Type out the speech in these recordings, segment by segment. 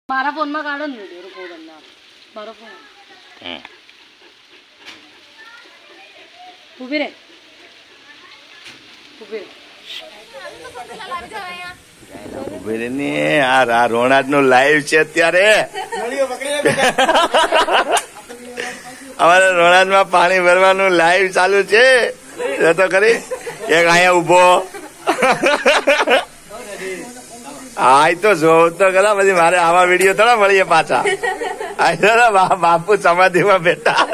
મારા ફોનમાં કાઢો ને વિડિયો રેકોર્ડ ના મારો ફોન ઉભી રે ને યાર આ રોણાજ નું લાઈવ છે અત્યારે અમારે રોણાજ માં પાણી ભરવાનું લાઈવ ચાલુ છે તો કરી એક અહીંયા ઉભો હા તો જોવ તો ખરા પછી મારે આવા વિડીયો થોડા મળીએ પાછા બાપુ સમાધિમાં બેઠા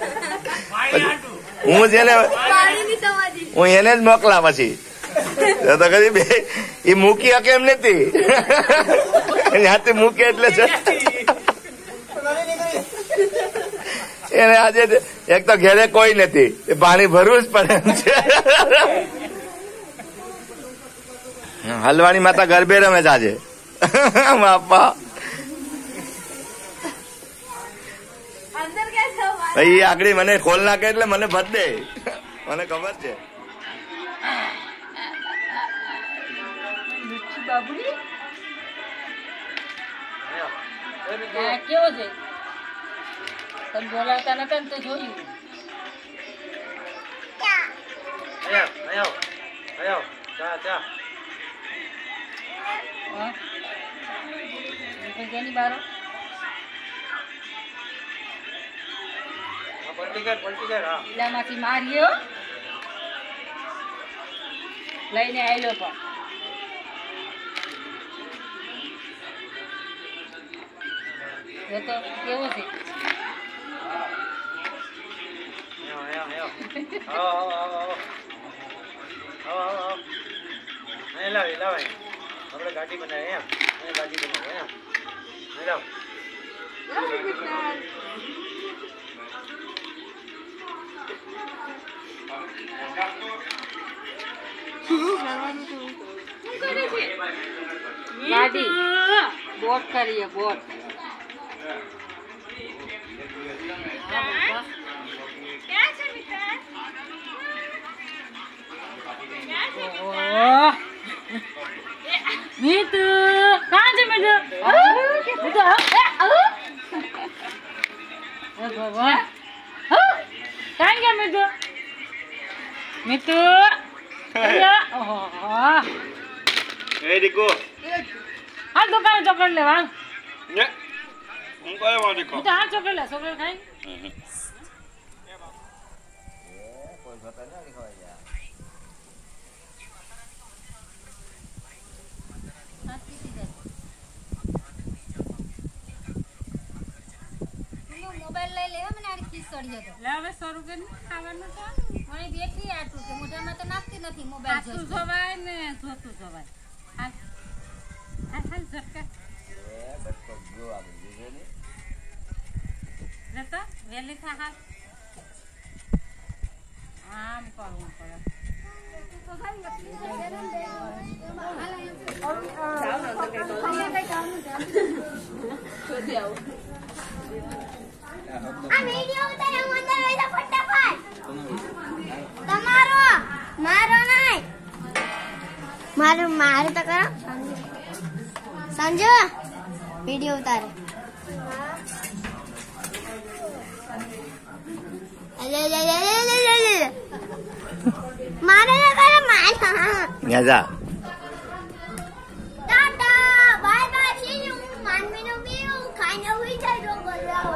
હું એને જ મોકલા પછી તો કદી બે એ મૂકી શકે એમ નથી ત્યાંથી મૂકે એટલે છે એને આજે એક તો ઘેરે કોઈ નથી પાણી ભરવું જ પડે એમ છે હલવાણી માતા ગરબે રમે છે આજે બાપા ભાઈ આગળ મને ખોલ નાખે એટલે મને ભર દે મને ખબર છે કેવો છે તમે બોલાવતા નતા ને તો જોયું માંથી માર્યો લઈને આવ્યો પણ તો કેવો છે આપણે ગાડી બનાવી ગાડી બનાવે ગાડી બોટ કરીએ બોટ मीतू कहाँ है मीतू मीतू भगवान कहाँ गया मीतू मीतू ए देखो हाँ दुकान चॉकलेट ले वांग ये उनको है वो देखो मीतू हाँ चॉकलेट ले चॉकलेट खाई મોબાઈલ લઈ લેવા મને આડી કિસ સડી જતો લે હવે 100 રૂપિયા ખાવાનું તો મને બેઠી આટલું કે મોઢામાં તો નાખતી નથી મોબાઈલ જોતું જોવાય ને જોતું જોવાય હાલ હાલ હાલ ઝટકા એ બટકો જો આવી જજો ને લેતા વેલી થા હાલ આમ કરવું પડે તો ખાલી નકલી આ વિડિયો ઉતારે હું અંદર લઈ જા ફટાફટ તમારો મારો નહીં મારો તો કરો સમજો વિડિયો ઉતારે મારે કરો મારા જા tata bye bye see you માનવીનો બીઓ ખાઈને હોઈ જાય તો બોલાવો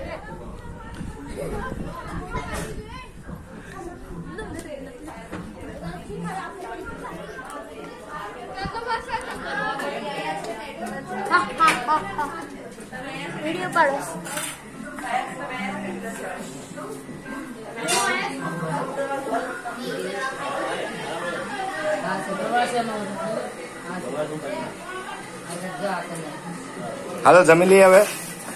वीडियो पढ़ो હાલો જમી લઈએ હવે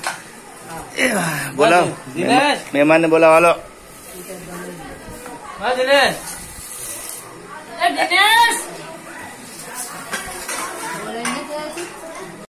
બોલાવ મહેમાન ને બોલાવ હાલો દિનેશ